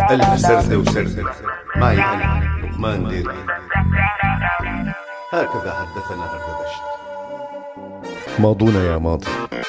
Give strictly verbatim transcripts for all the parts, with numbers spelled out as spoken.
ألف سردة وسردة معي أنا لقمان ديركي. هكذا حدثنا هردبشت. ماضونا يا ماضي.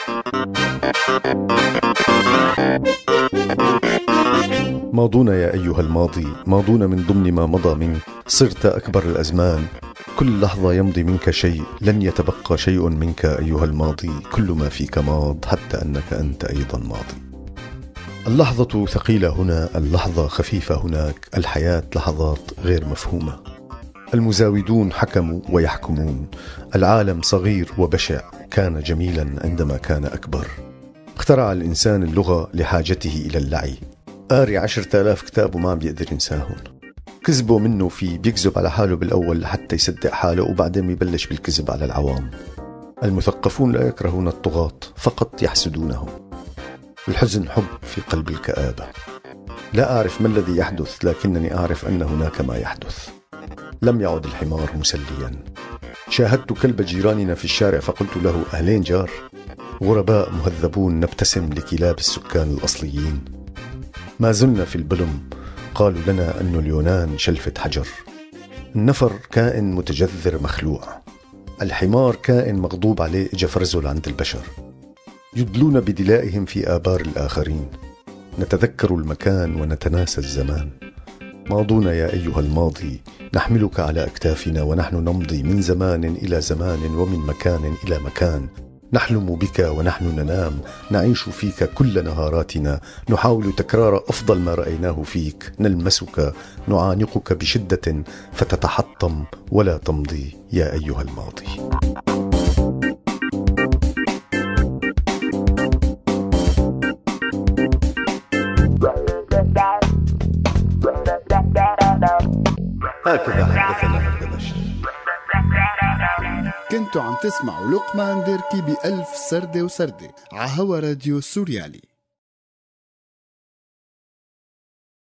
ماضونا يا أيها الماضي، ماضونا من ضمن ما مضى منك. صرت أكبر الأزمان، كل لحظة يمضي منك شيء، لن يتبقى شيء منك أيها الماضي. كل ما فيك ماض، حتى أنك أنت أيضا ماضي. اللحظة ثقيلة هنا، اللحظة خفيفة هناك، الحياة لحظات غير مفهومة. المزاودون حكموا ويحكمون. العالم صغير وبشع، كان جميلا عندما كان أكبر. اخترع الإنسان اللغة لحاجته إلى اللعي. قاري عشرة آلاف كتاب وما عم بيقدر ينساهن. كذبوا منه في بيكذب على حاله بالأول لحتى يصدق حاله، وبعدين يبلش بالكذب على العوام. المثقفون لا يكرهون الطغاة، فقط يحسدونهم. الحزن حب في قلب الكآبة. لا أعرف ما الذي يحدث، لكنني أعرف أن هناك ما يحدث. لم يعد الحمار مسليا. شاهدت كلب جيراننا في الشارع فقلت له: أهلين جار؟ غرباء مهذبون نبتسم لكلاب السكان الأصليين. ما زلنا في البلم، قالوا لنا أن اليونان شلفة حجر. النفر كائن متجذر مخلوع. الحمار كائن مغضوب عليه، اجى فرزه لعند البشر. يدلون بدلائهم في آبار الآخرين. نتذكر المكان ونتناسى الزمان. ماضونا يا أيها الماضي، نحملك على أكتافنا ونحن نمضي من زمان إلى زمان ومن مكان إلى مكان. نحلم بك ونحن ننام، نعيش فيك كل نهاراتنا، نحاول تكرار أفضل ما رأيناه فيك، نلمسك، نعانقك بشدة فتتحطم ولا تمضي يا أيها الماضي. هكذا حدثنا هردبشت. كنتوا عم تسمعوا لقمان ديركي بألف سردة وسردة عهوا راديو سوريالي.